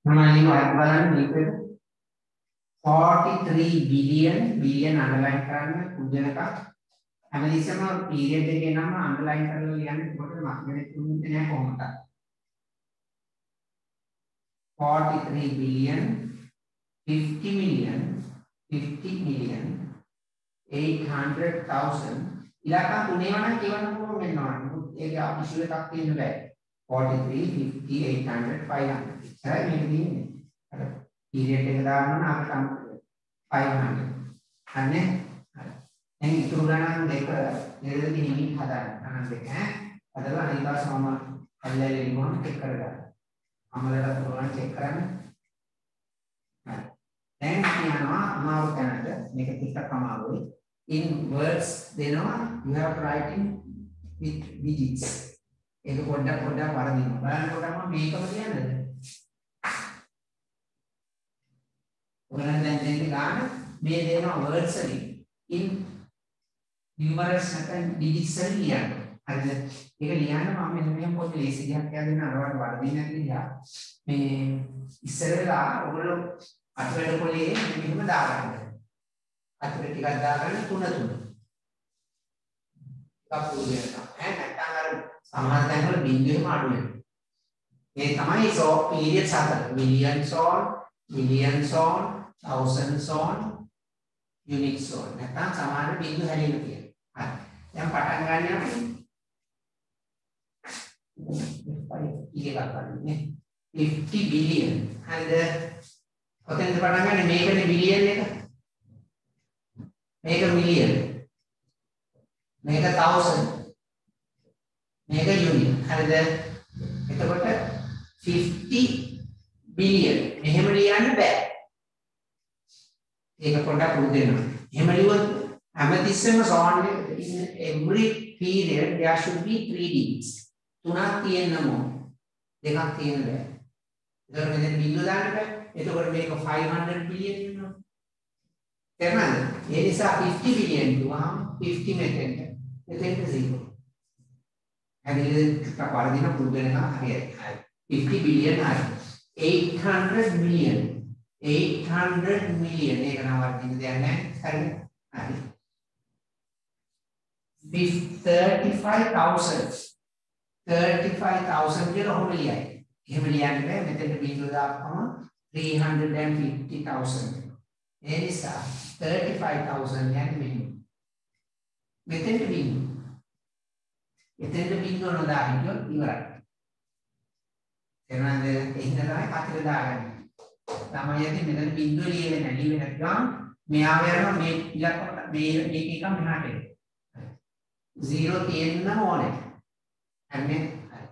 මොනවද බලන්න මේකේ 43 billion underline කරන්න කුජනක හැමදෙස්සම period එකේ නම underline කරලා ලියන්න ඒකට මක්මනේ තුන්නේ නැහැ කොහොමද 43 billion 50 million 800,000 ඉලක්ක තුනේ වань කියවන්න පුළුවන් වෙනවා ඒක අපිෂුව එකක් තියෙන්න බෑ 43 50 800 500 ඉස්සරහ මේක තියෙන්නේ අර period එක දාන්න නම් අපිට 500 අනේ හරි දැන් ඉතුරු ගණන් දෙක නිරදි නිමිත් හදාගන්න ගණන් දෙක හදලා අනිත් දවස් මම ඇල්ලේ ඉන්නවා චෙක් කරගන්න අමලට පුළුවන් චෙක් කරන්න හරි දැන් අපි යනවා අමාරු තැනට මේක ටිකක් අමාරුයි in words දෙනවා you have to write in with digits ඒක පොඩ්ඩක් වරදිනවා බලන්නකොටම මේකම කියන්නද ඔයාලා දැන් දෙන්නේ ගන්න මේ දෙනවා words වලින් in numerals නැත්නම් digits වලින් ලියන්න. හරිද? ඒක ලියන්න මම මෙන්න මේ පොඩි ලේසියක් කියන්න අරවට වර්ධින කියලා. මේ ඉස්සර වෙලා ඔයගොල්ලෝ අටවැඩ පොලේ මෙහෙම දාගන්න. අටවැඩ ටිකක් දාගන්න 3 3. එකක් පුරුදු වෙනවා. නැත්නම් අර සමහර තැන්වල බිංදුවෙම අඩු වෙනවා. මේ තමයි සෝ පීරියඩ්ස් හතර. millions on thousands on units on නැත්නම් සමාන බිංදු හැදෙන්න තියෙනවා. හරි. දැන් පටන් ගන්න අපි ඉතින් 50 billion. හරිද? ඔතෙන්ද පටන් ගන්න මේකනේ බිලියන් එක. මේක මිලියන්. මේක 1000. මේක යුනිට්. හරිද? එතකොට 50 billion. මෙහෙම ලියන්න බෑ. ඒක පොඩ්ඩක් පුරුදු වෙනවා. එහෙම ලියුවොත් හැමතිස්සෙම සෝන් in every period there should be 3 digits. තුනක් තියෙන්න ඕන. දෙකක් තියෙන්න බෑ. ඒතකොට මෙතන බිංදුව දාන්න බෑ. එතකොට මේක 500 billion වෙනවා. තේරුණාද? ඒ නිසා 50 billion දුවහම 50 මෙතෙන්ට. මෙතෙන්ට 0. හැබැයි වරදින පුරුදු වෙනවා හරියයි. 50 billion හරි. 800 million. 800 million ඒක නම් වර්ධින දෙයක් නැහැ. හරිද? හරි. 35,000 කියලා ඔහොම ලියයි. එහෙම ලියන්න බෑ. මෙතෙන්ට බිංදුව දාපුවම 350,000. ඒ නිසා 35,000 යන්නේ මෙහෙම. මෙතෙන්ට බිංදුව. මෙතෙන්ට බිංදුව නොදා හිටියොත් ඉවරයි. එනවාද එහෙනම් තමයි කතර දාගන්නේ. තමයි යති මෙතන බිංදුව ලියවෙන්නේ නැහැ. ලියවෙන්නේ නැත්නම් මෙහා යනවා මේ ඉලක්ක මේක එක මෙහාට එනවා. 0 තියෙන්න ඕනේ. හරිනේ? හරි.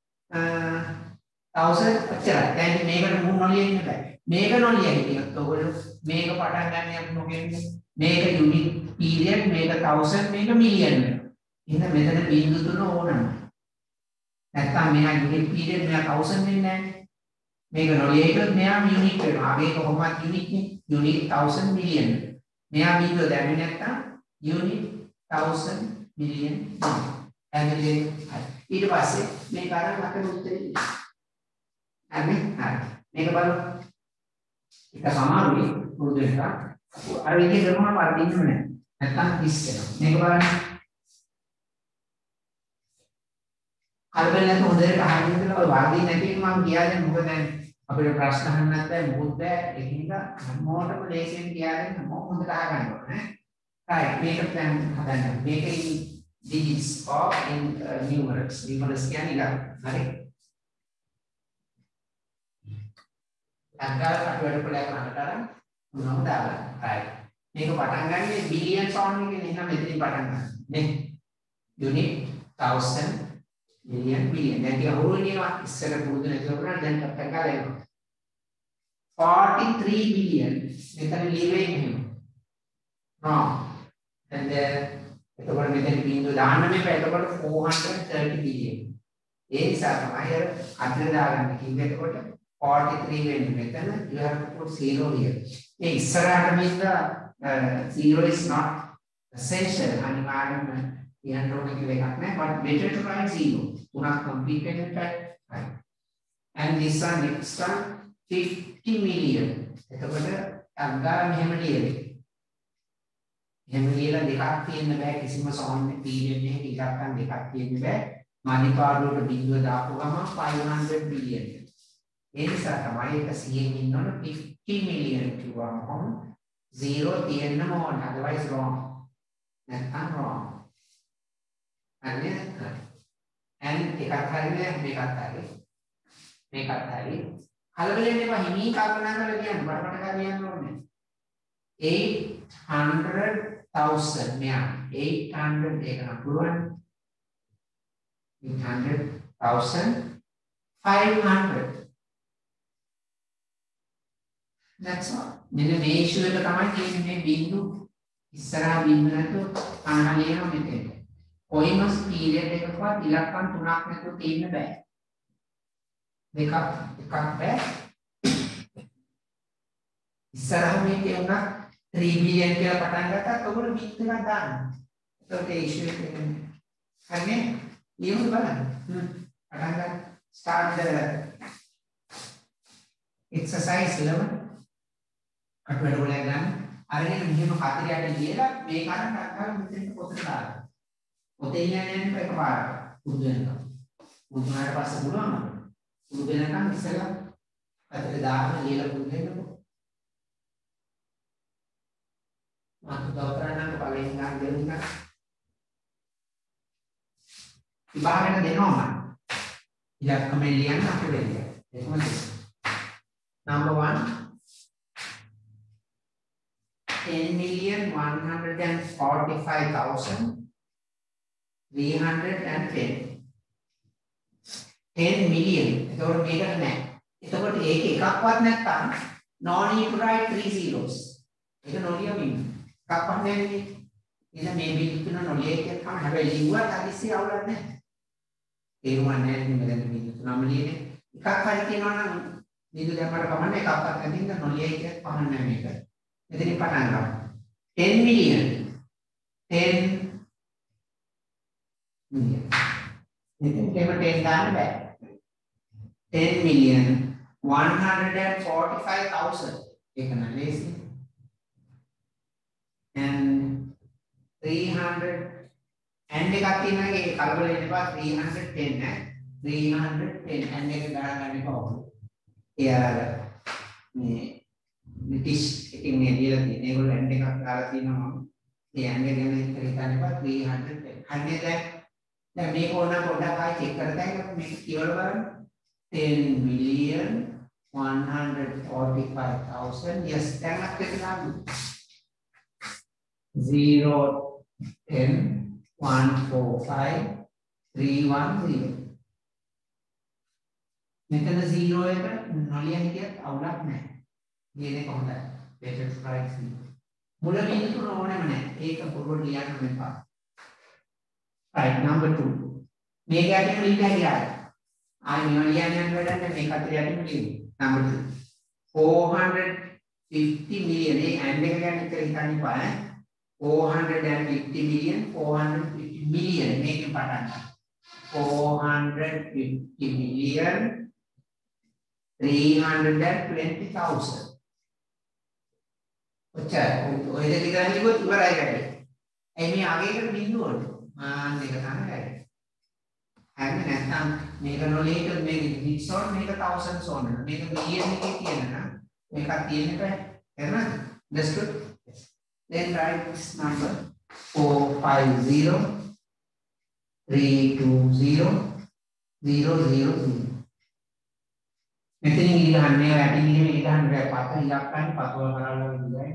1000 අච්චරයි. දැන් මේකට මුන් නොලියෙන්න බෑ. මේක නොලියෙන්න කියොත් ඔයගොල්ලෝ මේක පටන් ගන්න යන්න මොකෙන්ද? මේක යුනිට් පීරියඩ් මේක 1000 මේක මිලියන් වෙනවා. එහෙනම් මෙතන බිංදු තුන ඕනම. නැත්තම් මෙහා යුනිට් පීරියඩ් මෙහා 1000 වෙන්නේ නැහැ. මේක නොලියෙයිද මෙහා යුනිට් වෙනවා. මේක කොහොමද යුනිට් නේ? Unit 1000 million. මෙහා බිංදුව දැම්මේ නැත්තම් යුනිට් 1000 මිලියන්. හැබැයි ඊට පස්සේ මේක අරන් අපේ උත්තරේ. හරි. මේක බලමු. එක සමානුයි පුරුදු වෙනවා. අර විදිහේ කරනවා වර්ධින්නම නැහැ. නැත්තම් 30 වෙනවා. මේක බලන්න. කල්පනා නැතුව හොඳට අහන්න ඉඳලා ඔය වර්ධින්න නැති එක මම කියාගෙන මොකද දැන් අපිට ප්‍රශ්න අහන්න නැත්නම් මොකද බෑ. ඒකින්ද හැමෝටම ලේසියෙන් කියාගෙන හොඳට අහගන්න ඕනේ. right මේක දැන් හදන්න. මේකේ digits or in numerals. Numerals කියන්නේ ඉලක්ක. හරි. අංගල් අටවැඩ පොලයක් අහකට මොනවද දාගන්න. right. මේක පටන් ගන්නේ බිලියන් සෝන් එකේ නේද මෙතනින් පටන් ගන්න. නේ. Unit 1000 million billion. දැන් ටික හොරු වෙනවා ඉස්සර පුරුදු නැතුව කරා දැන් පටන් ගන්න එනවා. 43 billion මෙතන ලියවෙන්නේ එහෙම. wrong. and එතකොට මෙතන බිංදුව දාන්න මේක එතකොට 430 billion. ඒ නිසා තමයි අර අතර දාගන්න කිව්වේ. එතකොට 43 වෙන්නේ මෙතන you have to put 0 here. මේ ඉස්සරහට මින්ද 0 is not essential. අනිවාර්යයෙන්ම කියන්න ඕනේ කියලා එකක් නැහැ. but better to write 0. තුනක් complete වෙන එකයි. right. and this one next one 50 million. එතකොට අග්ගා මෙහෙම ලියන්නේ. එහෙම ලියලා දෙකක් තියෙන්න බෑ කිසිම සෝන් පීරියඩ් එකක ඉලක්කම් දෙකක් තියෙන්න බෑ. මානිපාඩුවට බිඳුව දාපු ගමන් 500 billion. ඒ නිසා තමයි එක 100න් ඉන්නවනේ 50 million කිව්වම කොහොම 0 තියෙන්න ඕන. otherwise wrong. නැත්නම් wrong. අනේ and එකක් හරිනේ මේකත් හරි. මේකත් හරි. කලබල වෙන්න එපා. හිමී කල්පනා කරලා කියන්න. බරපතල කියන්න ඕනේ. 800,000 මෙයා 800 ඒක නම් පුළුවන්. 800,500. That's all. මෙන්න මේ ඉෂුව එක තමයි කියන්නේ මේ බිංදු ඉස්සරහා බිංදු නැතුව අනහලියන මෙතෙන්. කොයිමස් පීරියඩ් එකකවත් ඉලක්කම් තුනක් නැතුව තියෙන්න බෑ. එකක් බෑ. ඉස්සරහ මේකේ උනා 3 billion කියලා පටන් ගත්තත් ඔයගොල්ලෝ බිත් එකක් දාන්න. ඒකට ඒ ඉෂුව එක එන්නේ. හරිනේ? ලියමු බලන්න. පටන් ගන්න. start the exercise 11. අටවල වල ගන්න. අරගෙන මෙහෙම කතරයට ලියලා මේක අරන් අක්කල මෙතෙන්ට පොතට දාන්න. පොතේ යන්නේ එකපාරට. පුරුදු වෙනවා. පුරුදු වුණාට පස්සේ පුළුවන්. පුරුදු වෙනකන් ඉස්සෙල්ලා කතරේ දාන්න ලියලා පුරුදු වෙන්නකො. මම දවතරනම් පළවෙනි ගන්න දෙන්නම්. විභාගයට දෙනවා මම. ඉලක්කම ලියන්න අපිට දෙන්න. එහෙමද? Number 1 10,145,310. 10 million. එතකොට මේකට නෑ. එතකොට ඒක එකක්වත් නැත්තම් no need to write 3 zeros. ඒක නොලියමින්. එකක්වත් නෑනේ. එහෙනම් මේ බිල් තුන නොලිය කියලා තමයි හැබැයි ලිව්වත් අදිස්සිය අවුලක් නැහැ. තේරුම් ගන්න නැහැ මෙතන බිල් තුනම ලියන්නේ. එකක් හරි කියනවා නම් බිල් දැම්මට කමන්නේ එකක්වත් නැතිනම් නොලියයි කියලා පහන්න නැහැ මේක. මෙතනින් පටන් ගමු. 10 million. 10 million. මෙතන කේම 10 දාන්න බෑ. 10,145,000. ඒක නම් ලේසි. and 300 and එකක් තියෙනවා ඒක කලබල වෙන්න එපා 310 ඈ 310 and එක ගණන් ගන්න එපා ඔබ. ඒ අර මේ British එකකින් මේ දීලා තියෙන ඒගොල්ලෝ and එකක් දාලා තියෙනවා මම. ඒ and එක ගැන හිතන්න එපා 310. හරිනේ දැන් මේක ඕන පොඩ්ඩක් ආයෙ චෙක් කරලා මේක කියවලා බලන්න. 10,145,000 yes දැන් අපිට ගන්න 0 10 145 310 මෙතන 0 එක නොලිය හිටියත් අවුලක් නැහැ. ලියන්නේ කොහොමද? better try 0. මුල බිඳු ඕනෙම නැහැ. ඒක පොරොල් ලියන්න මෙපා. right number 2. මේක යටින් ලියන්න හැකියාව. ආයි මේවා ලියන්න යන වැඩක් නැහැ. මේක අතර යටින් ලියමු. number 2. 450 million ඒ and එක ගැන ඉතින් හිතන්න එපා ඈ. 450 million 450 million මේකෙන් පටන් ගන්න 450 million 320,000 ඔච්චර ඔය දෙක ගන්න කිව්වොත් ඉවරයි වැඩේ. එයි මේ අගේකට බිඳුවලු මාන් දෙක තමයි වැඩේ. හරිද නැත්නම් මේක නොලේක මේක දික්සෝන් මේක 1000 සෝන් මේක මිලියන් එකේ තියෙන නම් මේකක් තියෙන්න බෑ. හරිද? understood? Then write this number 450 320 000. මෙතනින් ඉලහන්නේ වැටින් ඉන්නේ ඉලහන්න බෑ පත ඉලක්කයන් පතවල කරලා ඉඳලා.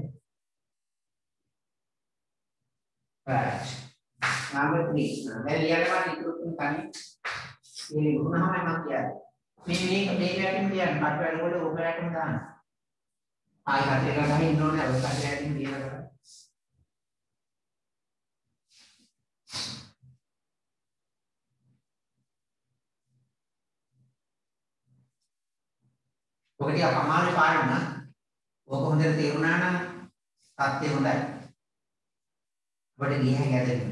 right number 3 දැන් ලියනවා ඉතුරු තුන තනි මේ ගුණහමයි මම කියන්නේ මේක වැටින් ලියන්න කට වැලවල ඔබ වැටම දාන්න ආයි කටේ ගහගෙන ඉන්න ඕනේ ඔය කටේ වැටින් ලියනවා. ඔක ටිකක් අමාරු පාඩම නා. ඔක හොඳට තේරුණා නම් තාත්තේ හොඳයි. ඔබට ගියහ ගැදෙන්න.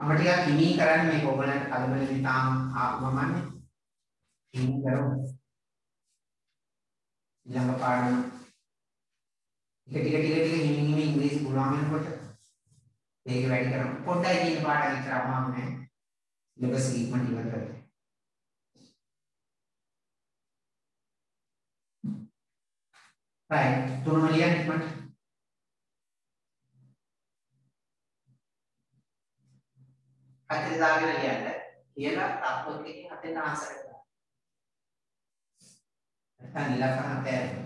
අපිට ටිකක් හිමි කරන්න මේක ඔයගලන්ට කලබල නිතාම ආපුවමන්නේ හිමි කරමු ඊළඟ පාඩම ටික හිමි ඉංග්‍රීසි පුළුවන් වෙනකොට ඒක වැඩි කරමු පොඩ්ඩයි කියන පාඩම විතර අමාරු නෑ සිලබස් ඉක්මනට ඉවර කරගන්න right තුනම ලියන්න ඉක්මනට හතේ දාගෙන ලියන්න කියලා තත්ත්වයක් එකකින් හතෙන් ආන්සර් එක ගන්න. නැත්නම් ඉලක්කම තේරෙන්නේ.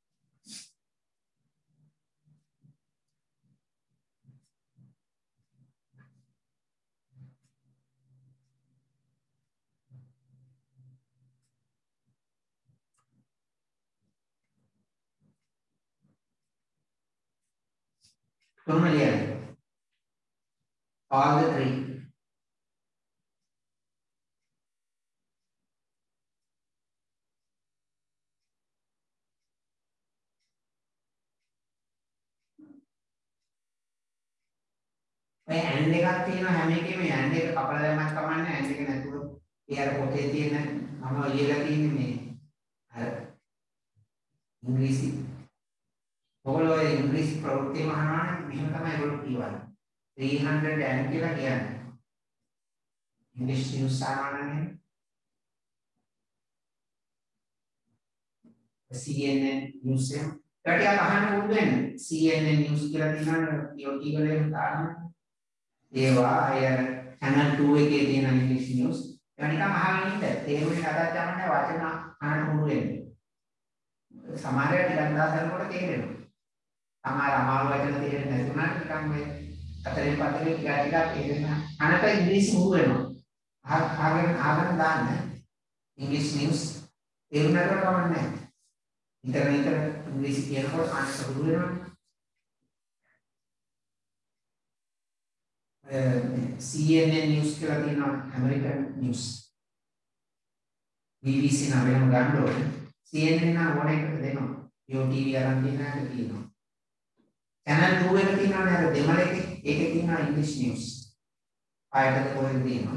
තුනම ලියන්න. all the three ඔය ඇන්ඩ් එකක් තියෙනවා හැම එකෙම ඇන්ඩ් එක කපලා දැම්මත් කමන්නේ ඇන්ඩ් එක නැතුව ඒ අර පොතේ තියෙන මම ලියලා තියෙන්නේ මේ අර ඉංග්‍රීසි ඔයගොල්ලෝ ඉංග්‍රීසි ප්‍රවෘත්ති මහානානේ මෙහෙම තමයි ඒගොල්ලෝ කියවන්නේ 300 and කියලා කියන්නේ ඉංග්‍රීසි නිවුස් ආනනේ CNN නිවුස් එක ටිකක් අහන්න උදු වෙන CNN නිවුස් කියලා තියෙනවා යෝටි වලේ දාන්න ඒවා අය channel 2 එකේ තියෙන ඉංග්‍රීසි නිවුස් ඒවා නිකන් අහගෙන ඉන්න තේරුනේ නැතත් යන්නේ වචන අහන්න උදු වෙන්නේ සමහරවිට ටිකක් දාසනකොට තේරෙනවා සමහර අමාරු වචන තේරෙන්නේ නැතුණාට නිකන් මේ අතරින් පතරේ ටික තේරෙන අනට ඉංග්‍රීසි මුහු වෙනවා ආගෙන දාන්න ඉංග්‍රීසි නිවුස් තේරුණාට කමක් නැහැ ඉන්ටර්නෙට් ඉංග්‍රීසි කියනකොට අනට සුදු වෙනවා CNN නිවුස් කියලා තියෙනවා ඇමරිකන් නිවුස් BBC නම් වෙනම ගන්න ඕනේ CNN නම් ඕන එකට දෙනවා YOTV අරන් තියෙනාට තියෙනවා channel 2 එක තියෙනවානේ අර දෙමළ එකේ ඒකේ තියෙනවා ඉංග්‍රීසි නිවුස් ආයතන කොහෙද තියෙනවා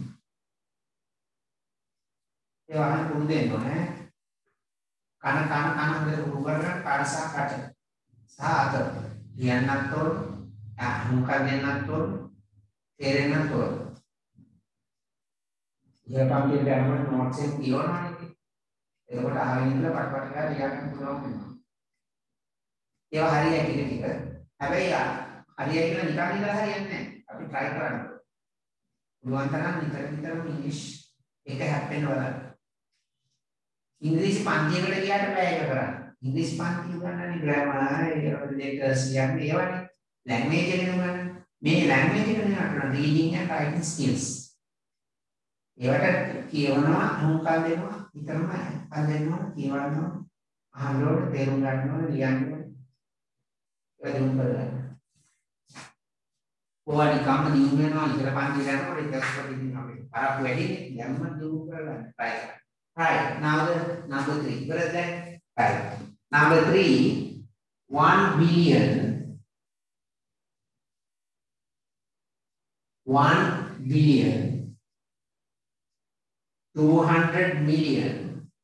ඒ වහන පුරු දෙන්න ඕනේ කන හොඳට උරු කරගෙන කාර්සා කට සහ අත ලියන්නත් ඕන අහුම්කම් දෙන්නත් ඕන තේරෙන්නත් ඕන ඊපම් කියන දැනුමට නෝට්ස් එක කියවනවානේ එතකොට අහගෙන ඉඳලා පටපට කරලා ලියන්න පුළුවන් වෙනවා ඒවා හරියයි ටික හැබැයි හරියයි කියලා නිකන් ඉඳලා හරියන්නේ නැහැ අපි try කරන්න පුළුවන් තරම් නිතරම ඉංග්‍රීසි එක හැප්පෙන්න බලන්න ඉංග්‍රීසි පන්තියකට ගියාට බෑ ඒක කරන්න. ඉංග්‍රීසි පන්ති උගන්වන්නේ ග්‍රැමර්, ලෙටර්ස් කියන්නේ ඒවනේ. ලැන්ග්වේජ් එක නුගන්න. මේ ලැන්ග්වේජ් එක නෙවෙයි රීඩින් and රයිටින් ස්කිල්ස්. ඒවට කියවනවා, අනුකම්ප දෙනවා, විතරම අහන්න දෙනවා, කියවනවා, අහනකොට තේරුම් ගන්නවා, ලියන්න ඕනේ. ඒක දුම් කරගන්න. ඔයාලි කම්ම දිනු වෙනවා ඉතල පන්ති යනකොට ඉතලට දිනන අපේ. පරක්කු වැඩිනේ. යම්ම දුම් කරගන්න. try කරන්න. Right, now the number 3. What is that? Right. Number 3, 1 billion 200 million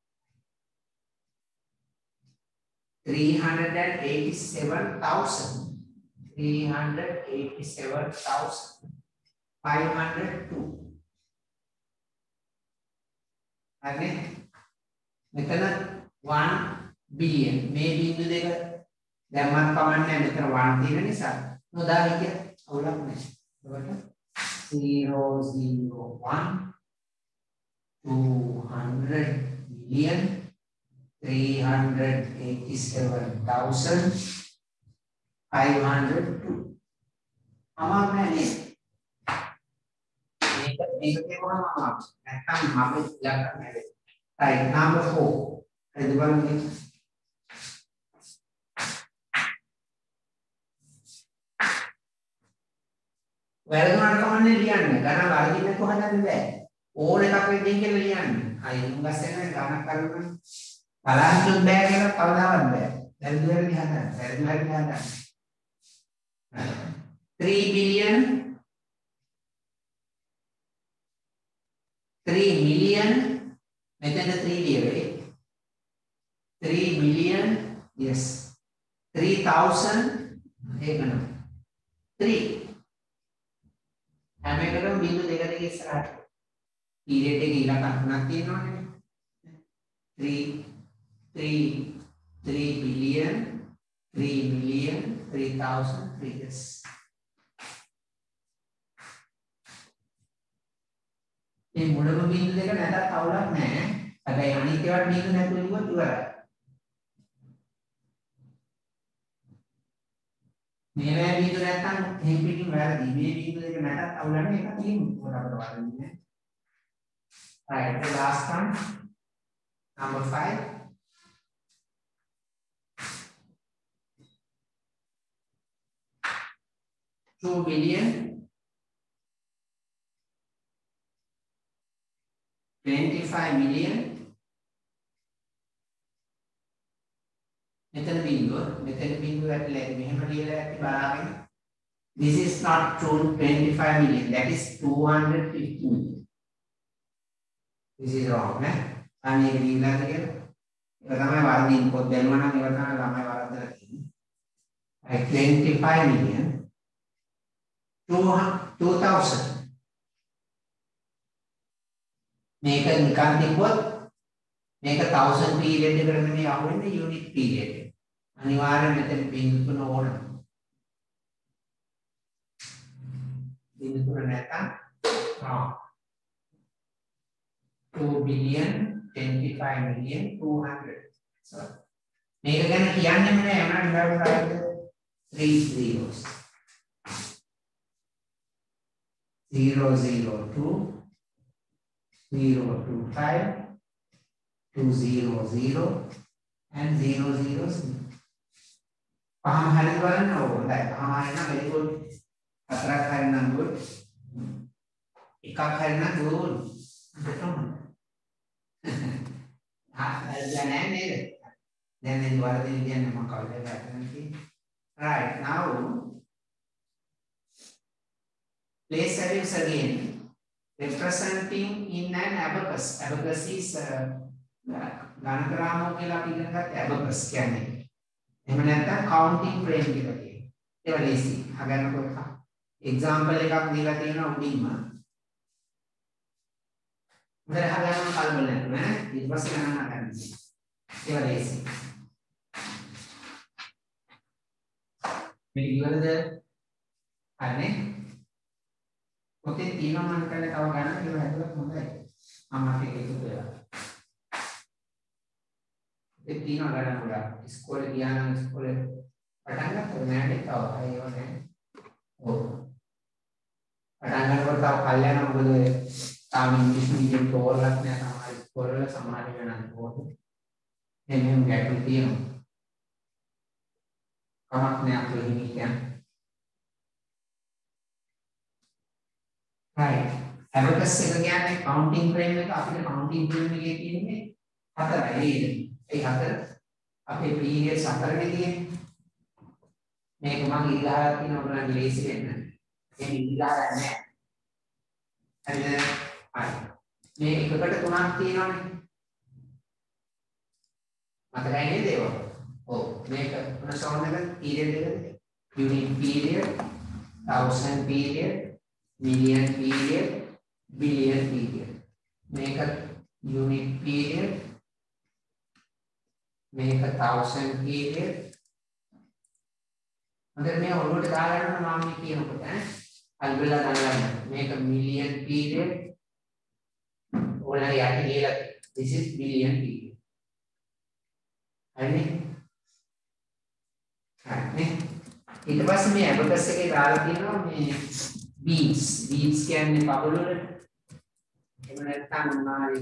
387,502 හරි මෙතන 1 බිලියන් මේ බිංදු දෙක දැම්මත් කමන්නේ මෙතන 1 තියෙන නිසා නොදා හිටිය අවුලක් නැහැ එතකොට 001 200 million 387,502 අමාරු නෑ නේද මේක කියවම අමාරු නැත්නම් මම ඉලක්ක නැහැ right number 4 හරිද බලන්න වැරදුනට කමන්නේ ලියන්න ගණන් වර්ධින්න කොහොමද බෑ ඕන එකක් වෙද්දී කියලා ලියන්න අය උංගස් වෙන ගණන් කරන බලන්න බෑ කියලා කවදාවත් බෑ වැරදි හදන්න 3 billion 3 million මෙතන 3 ලියවේ 3 million yes 3000 ඒක නෝ 3 හැම එකකම බිංදු දෙක දෙක ඉස්සරහට පීරියඩ් එකේ ඉලක්ක තුනක් තියෙනවනේ 3 billion 3 million 3000 3 yes මේ මුලම බිංදු දෙක නැතත් අවුලක් නැහැ. හැබැයි අනිත් ඒවාට බිංදු නැතුව ඉුවොත් ඉවරයි. මේවා බිංදු නැත්තම් එහෙන් පිටින් වැරදි. මේ බිංදු දෙක නැතත් අවුලක් නැහැ. ඒක තියෙනවා. මොකටද වරදින්නේ? Right, the last one number 5 2 billion 25 million මෙතන බිංදුව ඇතුලේ මෙහෙම ලියලා ඇති බලන්න this is not true 25 million that is 250 million this is wrong නේ අනේ ලියලා කියලා ඒක තමයි වරදින් පොත් දැනුවා නම් ඒක තමයි ළමයි වරද්දලා තියෙන්නේ 25 million 2000 මේක නිකන් තිබ්බොත් මේක 1000 පීරියඩ් එකකට නෙමෙයි අහුවෙන්නේ යුනිට් පීරියඩ් එක. අනිවාර්යයෙන් මෙතන බිංදු තුන ඕන. බිංදු තුන නැත්නම් 2 billion 25 million 200. So මේක ගැන කියන්නෙම නෑ මම ඉඳලා 3 zeros 002 025 200 and 000 පහම හරියට බලන්න ඕනේ. පහම හරියනම් very good. හතරක් හරියනම් good. එකක් හරියනම් good. දෙතොන්. හරියලා නැහැ නේද? දැන් මේ වරදින් කියන්නේ මම කවුද වැටෙන්නේ? Right, now place values again. Representing in an abacus. Abacus is ගණකරාමෝ කියලා අපි ඉගෙන ගත්ත abacus කියන්නේ. එහෙම නැත්නම් counting frame කියලා කියනවා. ඒක ලේසි. හගන්නකො එක. example එකක් දීලා තියෙනවා උඩින්ම. උදේ හගන්න කල්පනා කරන්න. ඊට පස්සේ ගණන් ගන්න. ඒක ලේසි. මේක ඉවරද? හරිනේ. ඔතේ තියෙනවා මම කල්ලා තව ගන්න කියලා හිතුවා හොඳයි. අම්මත් එක්ක එකතු වෙලා. ඒ තියෙනවා ගන්න ගොඩක්. ඉස්කෝලේ ගියා නම් ඉස්කෝලේ පටන් ගත්තා නෑනේ තව අයෝ නෑ. ඔව්. පටන් ගන්නකොට තව කල්යනා මොකද තාම ඉංග්‍රීසි මීඩියම් තෝරලත් නෑ සමහර ඉස්කෝලවල සමහර වෙනන් තෝරන. එහෙනම් ගැටලු තියෙනවා. කමක් නෑ අපේ හිමි කියන්නේ. Right. Abacus එක කියන්නේ counting frame එක අපිට counting frame එකේ තියෙන්නේ 4යි නේද? ඒ 4 අපේ periods 4නේ තියෙන්නේ. මේක මම ඉල්ලහලා තියෙනවා ඔයගොල්ලන්ට ලේසි වෙන්න. ඒක ඉල්ලහලා නැහැ. හරිද? හරි. මේ එකකට 3ක් තියෙනවානේ. මතකයි නේද ඒක? ඔව්. මේක මොන සෝන් එකද? period එකද? unit period, thousand period million period, billion period. Make a unit period, make a thousand period. अगर मैं और लोट डाल रहा हूँ नाम नहीं किया होता है अलबेला डालना make a million period और ना याद ये लग this is billion period है नहीं इतने पास मैं abacus से के डाल के ना मैं beads කියන්නේ බබල් වල එහෙම නැත්නම් මාරි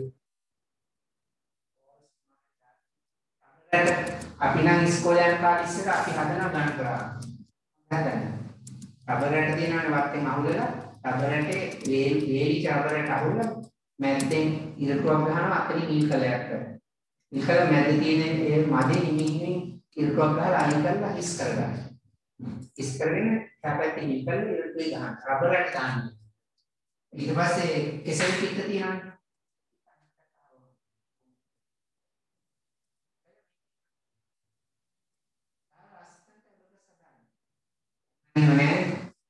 අපි නම් ඉස්කෝලේ යන කාලේ ඉස්සර අපි හදන ගණන් කරා හදන්න රබරට තියෙනවනේ වත්තෙන් අහුලලා රබරට වේලි රබරට අහුලලා මැද්දෙන් ඉරටුවක් ගහනවා අතරින් ඉල් කලයක් කරනවා ඉල් කල මැද තියෙන ඒ මැදේ ඉමිහිමින් ඉරටුවක් ගහලා අයින් කරලා හිස් කරගන්න හිස් කරගෙන පැත්තේ ඉල් කල ඉරටුවේ ගහන රබරට ගන්න ඊට පස්සේ කෙසෙල් පිට තියෙනවා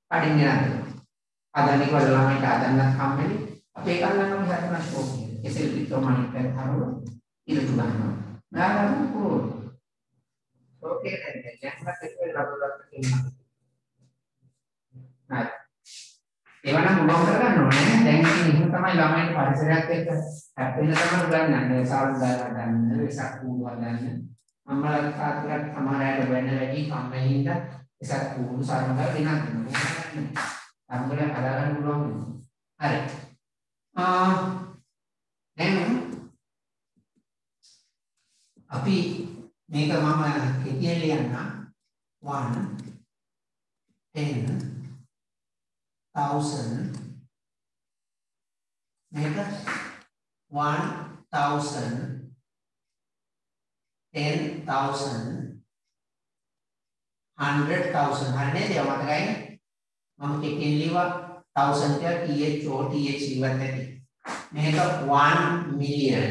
කඩින් ගෙනත් අදන්නේ වල ළමයිට අදන්නත් හම්බෙන්නේ අපේ කල්ලාම හතරක් ඕනේ. කෙසෙල් පිටෝ මනිට කරව ඉලතු ගන්නවා. නාගන්න පුළුවන්. ඕකේ නේද? දැන්වත් ඒක ලබලක් තියෙනවා. හරි. ඒවනම් මොනව කරගන්න ඕනේ? දැන් ඉතින් එහෙම තමයි ළමයින්ට පරිසරයත් එක්ක හැප්පෙන්න තමයි උගන්වන්නේ. සාල් දාලා ගන්න, වෙසක් කූඩුවක් ගන්න. අම්මලා තාත්තලා සමහර අයට වෙන වැඩි කම්මැලින්ද වෙසක් කූඩු සරමලා ගෙනත් අම්මලා හදාගන්න පුළුවන්. හරි. දැන් අපි මේක මම කෙටියෙන් ලියන්න 1 10 1000 මේක 1000 10,000 100,000 හරිනේ දේව මතකයි මම කෙටියෙන් ලියුවා 1000 කියලා TH ඉවත් නැති මේක 1 million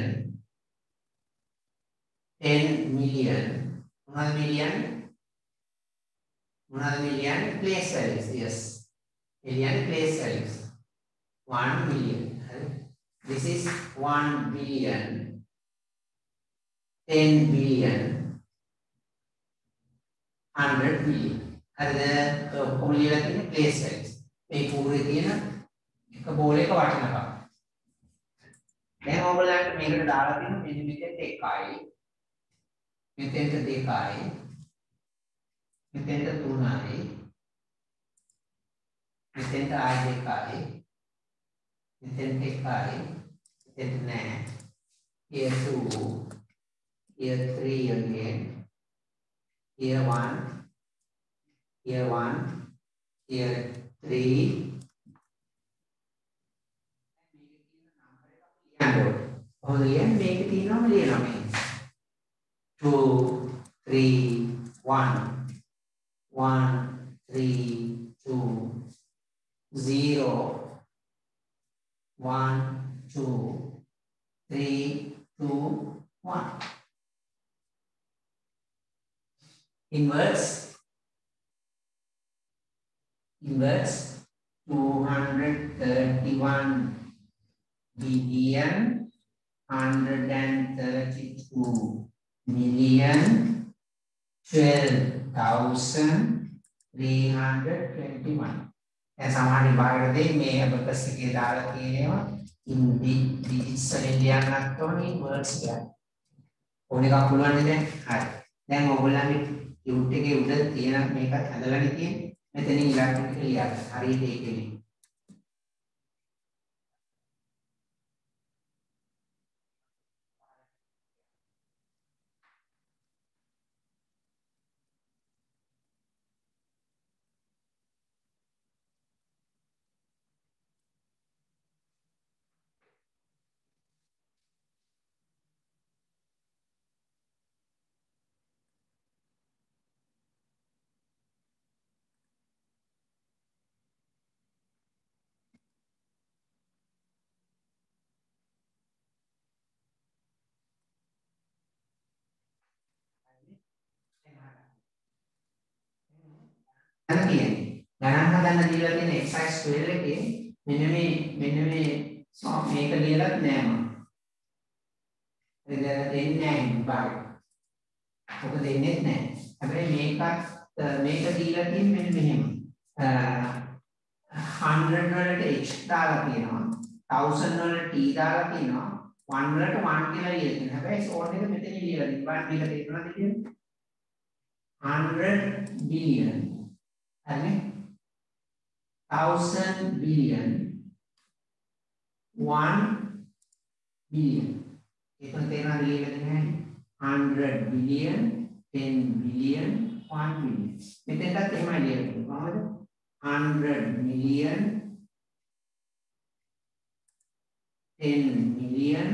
10 million මොනවාද million place values yes million place values 1 million this is 1 billion 10 billion 100 billion හරිද කොහොමද ලියලා තියෙන්නේ place values මේ පූර්වේ තියෙන එක බෝලයක වටිනකම දැන් ඔයගොල්ලන්ට මේකට දාලා තියෙන මෙන්න මෙතෙන්ට 1යි මෙතෙන්ට 2යි මෙතෙන්ට 3යි මෙතෙන්ට ආයි 2යි මෙතෙන්ට 1යි මෙතෙන්ට නැහැ here 2 here 3 again here 1 here 1 here 3 oh lihat මේක තියෙනවම ලියනවා මේ 2 3 1 1 3 2 0 1 2 3 2 1 inverse 231 billion 132 million 12,321 දැන් සාමාන්‍ය භාගයකදී මේ abacus එකේ දාලා තියෙනවා in digits වලින් ලියන්නත් ඕනේ words ගන්න ඕන එකක් පුළුවන් නේද හරි දැන් ඔයගොල්ලන්ගේ Qt එකේ උඩ තියෙන මේකත් හදලානේ තියෙන්නේ මෙතනින් ඉලක්කම් ලියන්න හරියට ඒකේ ගණන් හදන්න දීලා තියෙන exercise 12 එකේ මෙන්න මේ මේක ලියලත් නෑ මම. ඒක දෙන්නේ නෑ විභාගෙ. ඔක දෙන්නේ නෑ. හැබැයි මේක දීලා තියෙන්නේ මෙන්න මෙහෙම. 100 වලට h දාලා තියෙනවා. 1000 වලට t දාලා තියෙනවා. 1 වලට 1 කියලා ලියලා තියෙනවා. හැබැයි සෝඩ් එක මෙතන ලියලා තියෙනවා. මේක තේරුණාද කියන්නේ? 100 billion හරිනේ 1000 billion 1 billion ඒක තේරෙනවා ලියලා දෙන්නේ 100 billion 10 billion 1 billion මෙතෙන්ටත් එහෙමයි ලියලා තියෙන්නේ කොහමද 100 million 10 million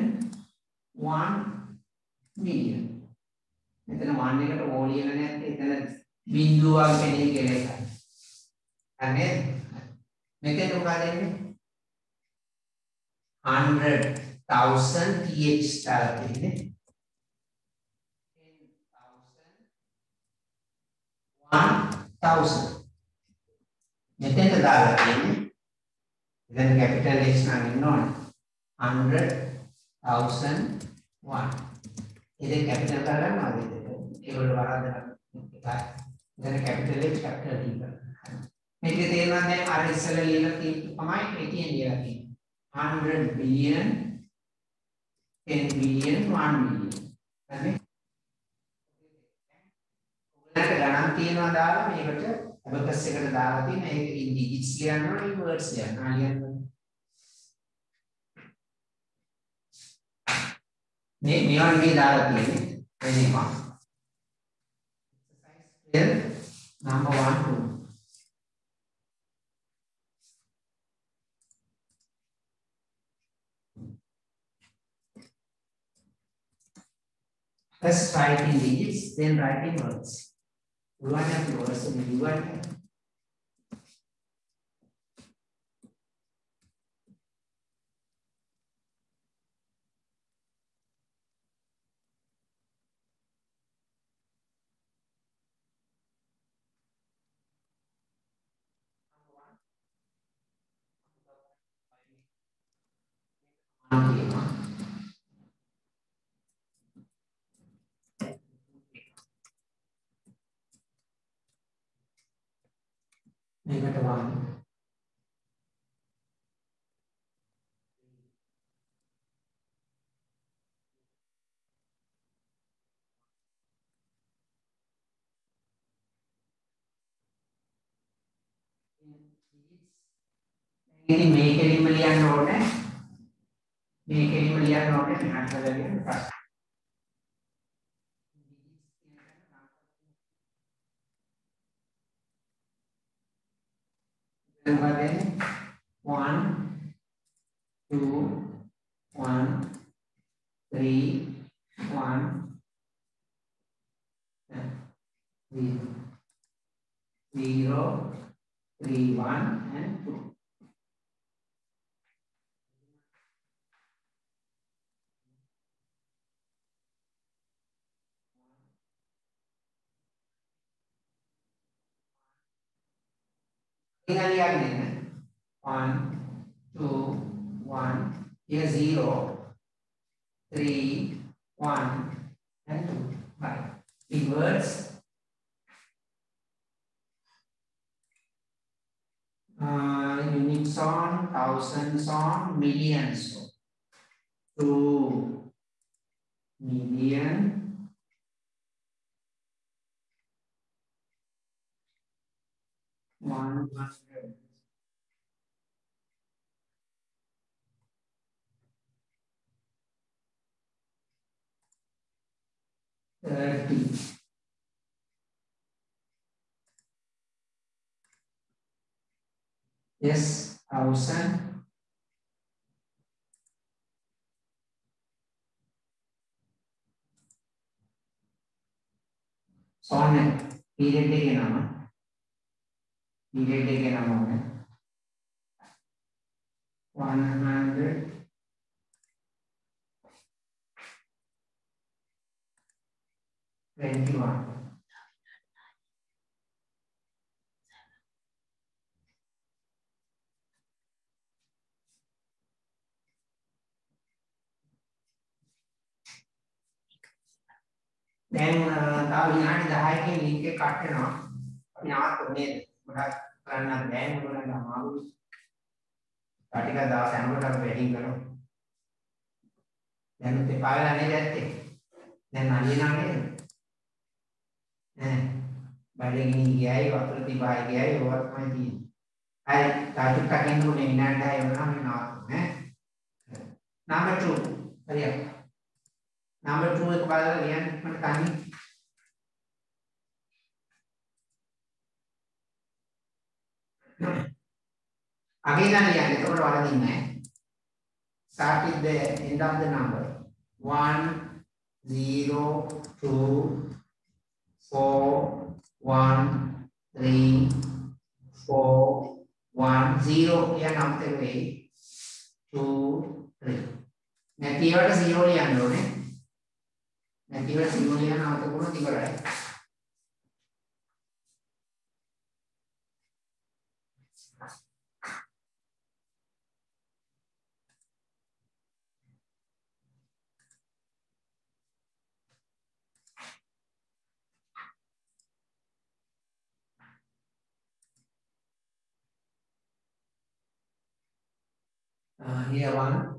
1 million මෙතන 1 එකට O ලියලා නැත්නම් එතන බිඳුවක් වෙන්නේ කියලා එකයි. හරි නේද? මෙතන මොකද එන්නේ? 100,000 th දාලා තියෙන්නේ. 10,000 1000. මෙතෙන්ට දාලා තියෙන්නේ then capital H නම් ඉන්න ඕනේ 100,001 ඉතින් capital කරගන්නවාද ඒවල වරද්දලා then capital H capital D කරගන්න මේක තේරෙනවා දැන් අර ඉස්සෙල්ලා ලියලා තියෙන තමයි ATM ලියලා තියෙන්නේ 100 billion 10 billion 1 billion හරි ඔයගලට ගණන් තියනවා දාලා මේකට abacus එකට දාලා තියෙන ඒක in digits ලියන්න ඕනේ words ලියන්න ලියන්න මේවා මේ දාලා තියෙන්නේ එනිමා exercise number 1 2 First write in digits, then write in words. We want to have words in the word. Make it 1. Ini make it million note है make it million note है ध्यान से लगे then 1 2 1 3 1 0 3 1 and 2 tinggal lihat ini 1 2 1 here 0 3 1 and 2 right in words units on thousands on millions 2 million 100 30 yes 1000 सोने period के नाम period के नाम है 121 then tahu यहाँ di dahai ke link ke काटते ना अब यहाँ तो ने बड़ा करना बैंक बड़ा हमारे काटी का दास है बड़ा वेडिंग करो then ते पागल आने जाते then नाली ना ने बड़े गिनी गया है वापस ती बाहर गया है और मैं ती आई ताजु का केंद्र ने इनांडा है ना मैं ना number 2 करिए number 2 एक बार लियान मन कहानी आगे ना लियान तो बड़ा वाला दिन है start with the end of the number 1 0 2 4 1 3 4 1 0 या नाम ते हुए 2 3 मैं तीवर 0 लियान लो ने Nanti simulian atau pun tiga right. Here one,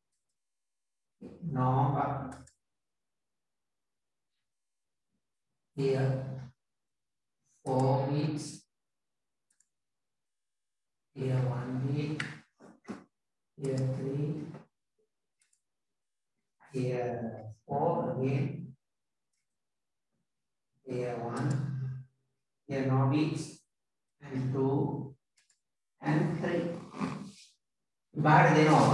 no, here 4 weeks, here 1 week, here 3, here 4 again, here 1, here no weeks, and 2, and 3. But they know,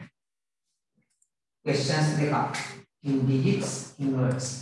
questions they are in digits, in words.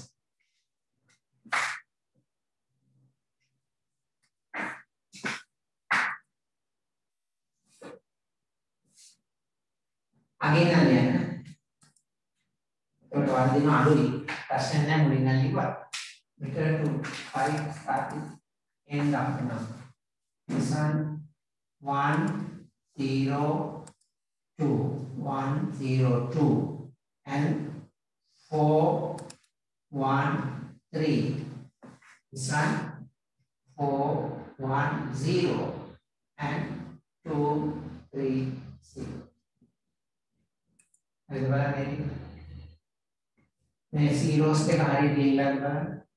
Again and again. So, what is the question name? Better to 5 starting end of the number. This one 1 0 2 1 0 2 and 4 1 3. This one 4 1 0 and 2 3 0. Is what I mean. Zeros के बाहरी deal लगा.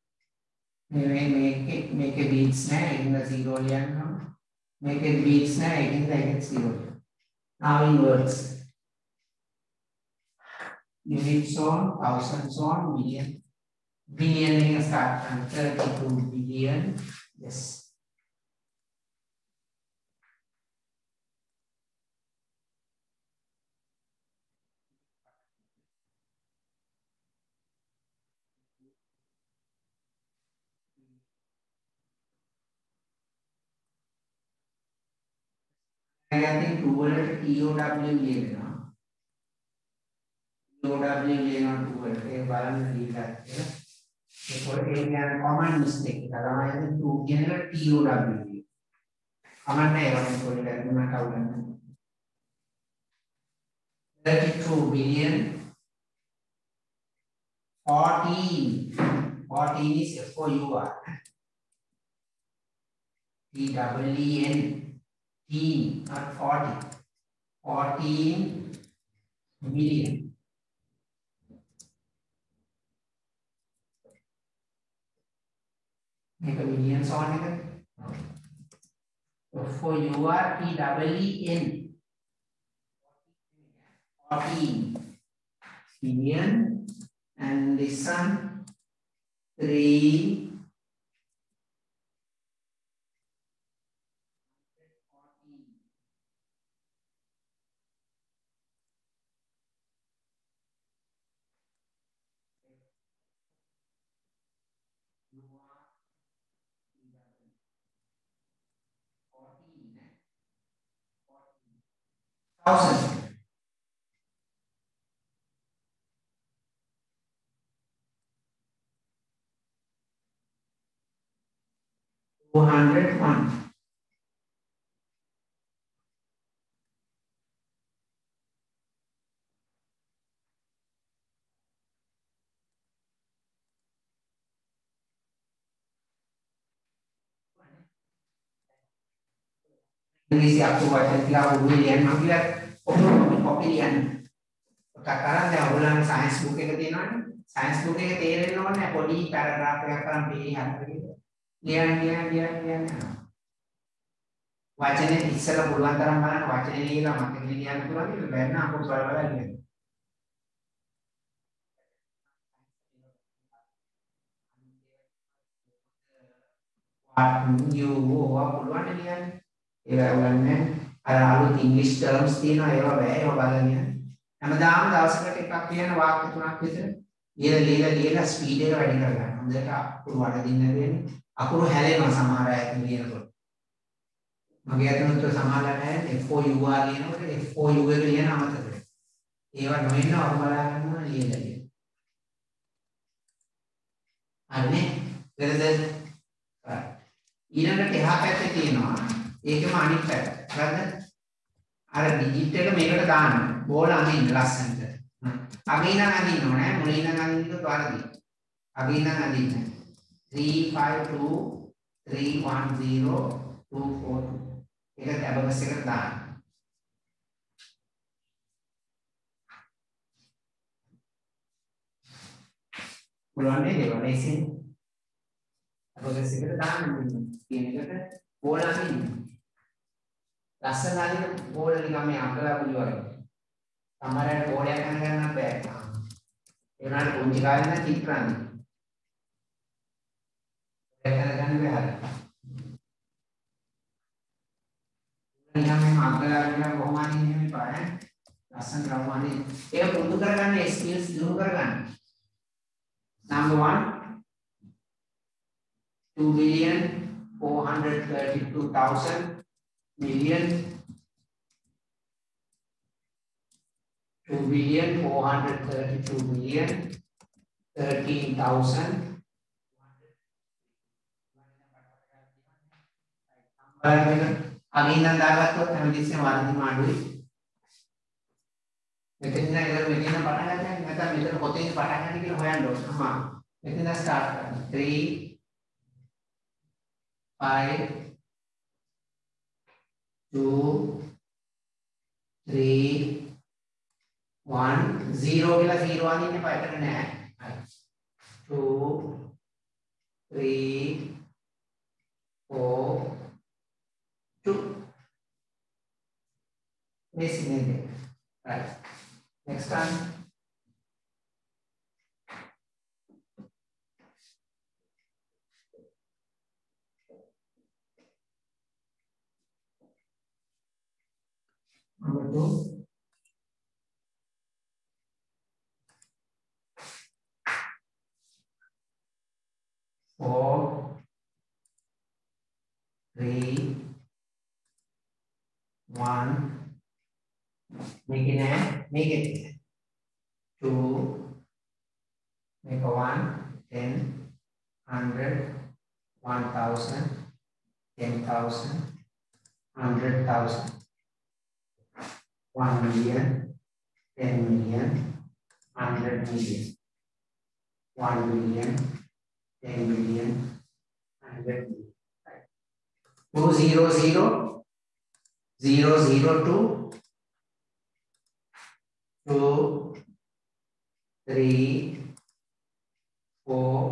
Make a beats na in the 0 lian. Make a beats na in the 0. Now in words. Unit zone, thousand zone, million. Billion start from 32 billion. Yes. I think TOW लेना TOW लेना toward के बारे में लिख सकते हैं तो एक यार कॉमन मिस्टेक है अगर मैं टू के अंदर TOW कॉमन नहीं है वो कोई लेकर मैं क्या बोलूँ 32 billion 14 is FOUR TEEN T not 40 14 million. Make a million on it. So for you are TEEN 14 million and this one 3 thousand. 201. Ini siap buat tiga bulan mampir kopilian. Sekarang dah ulang sains buku ketina, sains buku ketemu mana poli paragraf yang akan pilihan begitu. Lian. Wacana istilah puluhan terang mana wacana ini lah makin lian pulang itu benar aku soal lian. You puluhan lian. Ia ulangnya ada alut English terms tina ia balanya. Namadam dawasකට එකක් කියන වාක්‍ය තුනක් විතර ලියලා speed එක වැඩි කරගන්න. හොඳට අකුරු වඩ දින්න දෙන්නේ. අකුරු හැලෙනවා සමහර අය ලියනකොට. මගේ අතනොත් සමහර අය FOUR ලියනකොට FOU එක ලියන අමතක වෙනවා. ඒවා නොවෙන්න අර බලා ගන්නවා ලියලා දෙන්න. හරිනේ? ඊළඟට එහා පැත්තේ තියෙනවා ඒකම අනිත් පැත්ත. හරිද? අර ඩිජිට් එක මේකට දාන්න. බෝල අඳින්න ලස්සනට. අගේ ඉඳන් අඳින්න ඕනේ. මුලින් ඉඳන් අඳින්න පාරදී. අගේ ඉඳන් අඳින්න. 352 310 242. ඒක ටැබස් එකට දාන්න. පුළුවන් නේද? ඒක ලේසියෙන්. ටැබස් එකට දාන්න කියන එකට බෝල අඳින්න. ලස්සන අඳින්න බෝල නිකන් මේ අඟලා පුළි වගේ. සමහරවිට බෝලයක් අඳගන්න බෑ. ඒ වුණාට පුංචි කාලේ නම් චිත්‍ර අඳින්න. ඒක අඳගන්න බෑ හරියට. නිකන් මේ අඟලා විතර කොහොම අඳින්නේ එහෙම එපා ඈ. ලස්සන රවුම අඳින්න. ඒක පුරුදු කරගන්න ස්කිල්ස් දිනු කරගන්න. Number 1 2,432,000 million 2,432,000,000 13,000 අගේ ඉඳන් දාගත්තොත් හැමතිස්සෙම වර්ධිම අඩුයි. මෙතන ඉඳන් ඉතල මෙතන පටන් ගන්න නැත්නම් මෙතන කොතෙන්ද පටන් ගන්න කියලා හොයන්න ඕනේ. මෙතන ස්ටාර්ට් කරන්න. 3 5 2 3 1 0 කියලා 0 අඳින්න එපා. එතන නෑ. 2 3 4 2 missing it. Right. Next time. Number 2. Four, 3, 1. Make it there. Make it 2. Make a 1, 10, 100, 1,000, 10,000, 100,000, 1 million, 10 million, 100 million, 1 million, 10 million, 100 million. 200 002 2 3 4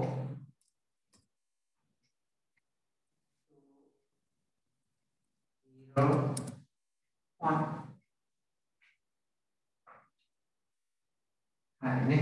0 1. හරිනේ.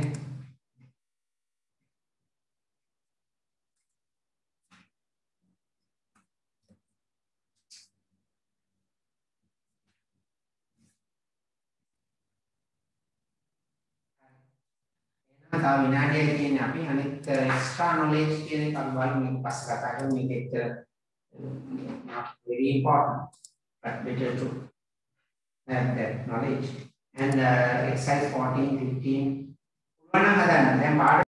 තව විනාඩියක් තියෙන්නේ අපි අනිත් එක්ස්ට්‍රා නොලෙජ් කියන එක අපි බලමු පස්සේ කතා කරමු මේක not very important but better to have that knowledge and exercise 14 15 පුළුවන් නම් හදන්න දැන්